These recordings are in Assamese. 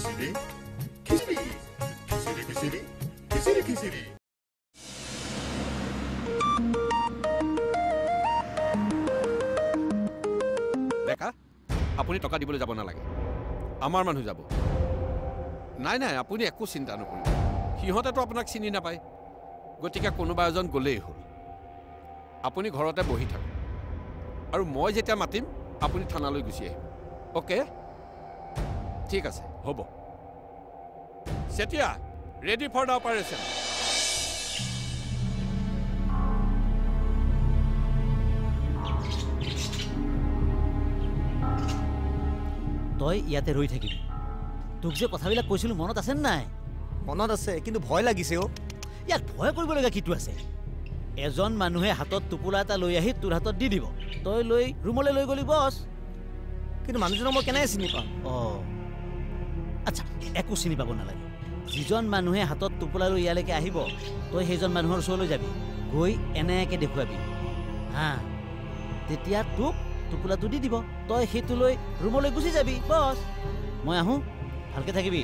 দেখা আপুনি টকা দিবলৈ যাব নালাগে আমাৰ মানুহ যাব নাই নাই আপুনি একো চিন্তা নকৰিব সিহঁতেতো আপোনাক চিনি নাপায় গতিকে কোনোবা এজন গ'লেই হ'ল আপুনি ঘৰতে বহি থাকক আৰু মই যেতিয়া মাতিম আপুনি থানালৈ গুচি আহিব অ'কে ঠিক আছে হ'ব সেতিয়া ৰেডি ফৰ দ্য অপাৰেশ্যন তই ইয়াতে ৰৈ থাকিবি তোক যে কথাবিলাক কৈছিলোঁ মনত আছে নাই মনত আছে কিন্তু ভয় লাগিছে অ' ইয়াত ভয় কৰিবলগীয়া কিটো আছে এজন মানুহে হাতত টোপোলা এটা লৈ আহি তোৰ হাতত দি দিব তই লৈ ৰুমলৈ লৈ গ'লি বছ কিন্তু মানুহজনক মই কেনেকৈ চিনি পাম অঁ আচ্ছা একো চিনি পাব নালাগে যিজন মানুহে হাতত টোপোলা লৈ ইয়ালৈকে আহিব তই সেইজন মানুহৰ ওচৰলৈ যাবি গৈ এনেকৈ দেখুৱাবি হা তেতিয়া তোক টোপোলাটো দি দিব তই সেইটো লৈ ৰুমলৈ গুচি যাবি বছ মই আহোঁ ভালকৈ থাকিবি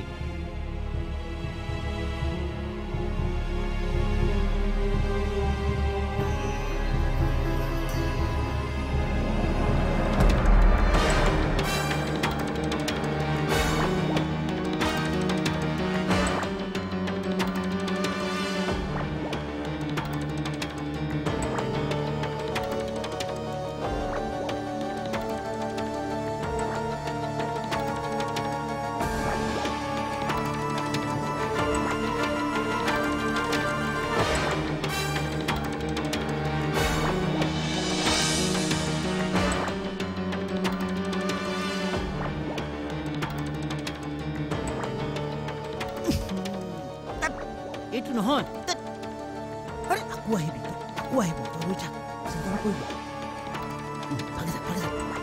এইটো নহয় আৰে আকৌ আহিবি আকৌ আহিব তই ৰৈ থাক চিন্তা নকৰিবি ভাগি যা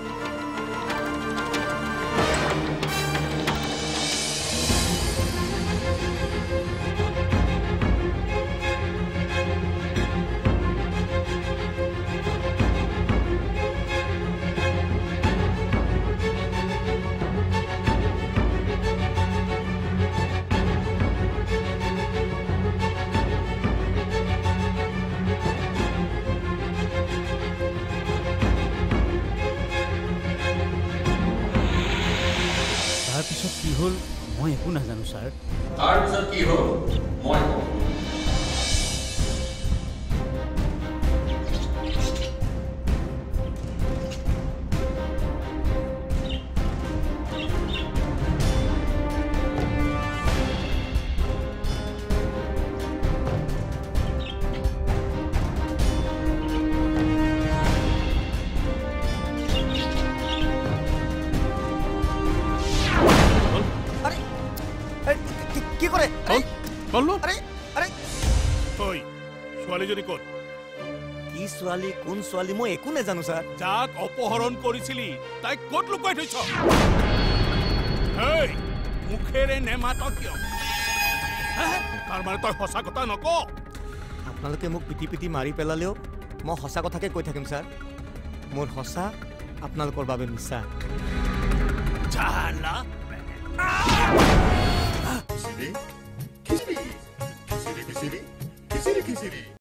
তাৰপিছত কি হ'ল মই একো নাজানো ছাৰ তাৰপিছত কি হ'ল মই কি কৰে ছোৱালীজনী ক'ত কি ছোৱালী কোন ছোৱালী মই একো নাজানো ছাৰ যাক অপহৰণ কৰিছিলি তাইক ক'ত লুকুৱাই থৈছ মুখেৰে নেমাত কিয় তাৰ মানে তই সঁচা কথা নক আপোনালোকে মোক পিটি পিটি মাৰি পেলালেও মই সঁচা কথাকে কৈ থাকিম ছাৰ মোৰ সঁচা আপোনালোকৰ বাবে মিছা খিচিৰি